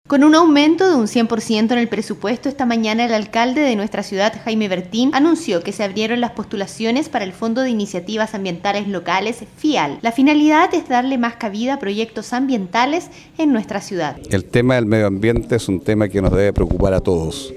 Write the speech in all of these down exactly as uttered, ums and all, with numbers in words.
Con un aumento de un cien por ciento en el presupuesto, esta mañana el alcalde de nuestra ciudad, Jaime Bertín, anunció que se abrieron las postulaciones para el Fondo de Iniciativas Ambientales Locales, FIAL. La finalidad es darle más cabida a proyectos ambientales en nuestra ciudad. El tema del medio ambiente es un tema que nos debe preocupar a todos.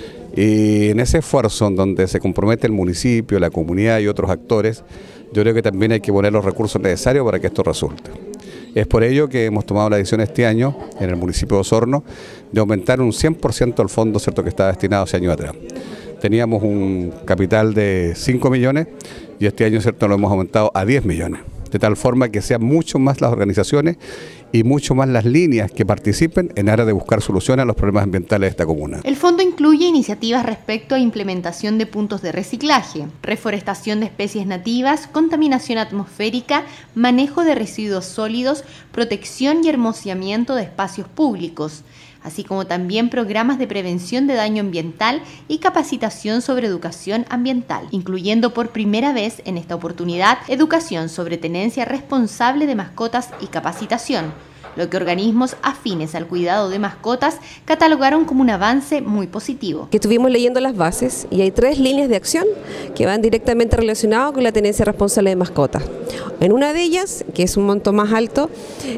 Y en ese esfuerzo en donde se compromete el municipio, la comunidad y otros actores, yo creo que también hay que poner los recursos necesarios para que esto resulte. Es por ello que hemos tomado la decisión este año, en el municipio de Osorno, de aumentar un cien por ciento el fondo, ¿cierto?, que estaba destinado hace años atrás. Teníamos un capital de cinco millones y este año, ¿cierto?, lo hemos aumentado a diez millones. De tal forma que sean mucho más las organizaciones y mucho más las líneas que participen en aras de buscar soluciones a los problemas ambientales de esta comuna. El fondo incluye iniciativas respecto a implementación de puntos de reciclaje, reforestación de especies nativas, contaminación atmosférica, manejo de residuos sólidos, protección y hermoseamiento de espacios públicos, así como también programas de prevención de daño ambiental y capacitación sobre educación ambiental, incluyendo por primera vez en esta oportunidad educación sobre tenencia responsable de mascotas y capacitación, lo que organismos afines al cuidado de mascotas catalogaron como un avance muy positivo. Que estuvimos leyendo las bases y hay tres líneas de acción que van directamente relacionadas con la tenencia responsable de mascotas. En una de ellas, que es un monto más alto,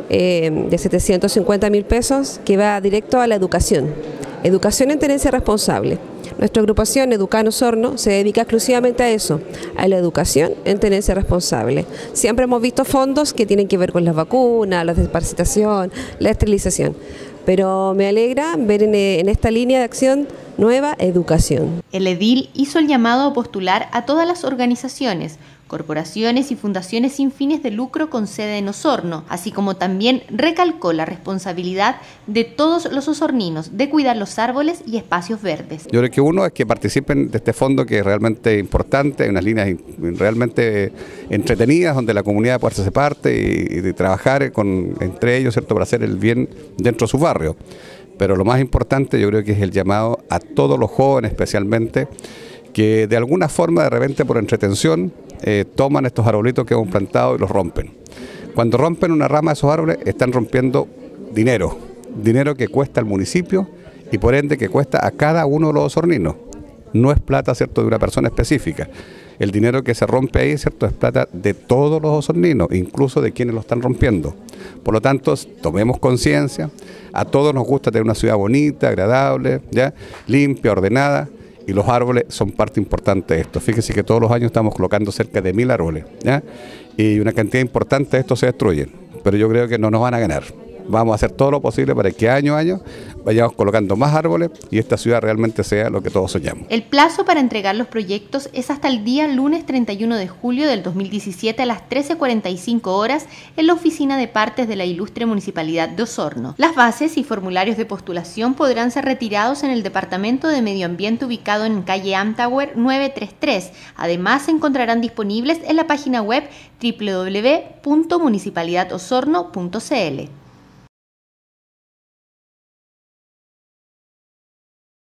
eh, de setecientos cincuenta mil pesos, que va directo a la educación. Educación en tenencia responsable. Nuestra agrupación Educano Osorno se dedica exclusivamente a eso, a la educación en tenencia responsable. Siempre hemos visto fondos que tienen que ver con las vacunas, la desparasitación, la esterilización. Pero me alegra ver en, en esta línea de acción nueva educación. El edil hizo el llamado a postular a todas las organizaciones, corporaciones y fundaciones sin fines de lucro con sede en Osorno, así como también recalcó la responsabilidad de todos los osorninos de cuidar los árboles y espacios verdes. Yo creo que uno es que participen de este fondo, que es realmente importante, hay unas líneas realmente entretenidas donde la comunidad puede hacerse parte y, y de trabajar con, entre ellos, ¿cierto?, para hacer el bien dentro de su barrio. Pero lo más importante yo creo que es el llamado a todos los jóvenes especialmente, que de alguna forma de repente por entretención eh, toman estos arbolitos que hemos plantado y los rompen. Cuando rompen una rama de esos árboles están rompiendo dinero, dinero que cuesta al municipio y por ende que cuesta a cada uno de los osorninos. No es plata, ¿cierto?, de una persona específica. El dinero que se rompe ahí, ¿cierto?, es plata de todos los osorninos, incluso de quienes lo están rompiendo. Por lo tanto, tomemos conciencia, a todos nos gusta tener una ciudad bonita, agradable, ¿ya?, limpia, ordenada, y los árboles son parte importante de esto. Fíjense que todos los años estamos colocando cerca de mil árboles, ¿ya?, y una cantidad importante de estos se destruyen, pero yo creo que no nos van a ganar. Vamos a hacer todo lo posible para que año a año vayamos colocando más árboles y esta ciudad realmente sea lo que todos soñamos. El plazo para entregar los proyectos es hasta el día lunes treinta y uno de julio del dos mil diecisiete a las trece cuarenta y cinco horas en la oficina de partes de la ilustre Municipalidad de Osorno. Las bases y formularios de postulación podrán ser retirados en el Departamento de Medio Ambiente ubicado en calle Amtower novecientos treinta y tres. Además, se encontrarán disponibles en la página web doble u doble u doble u punto municipalidad osorno punto c l.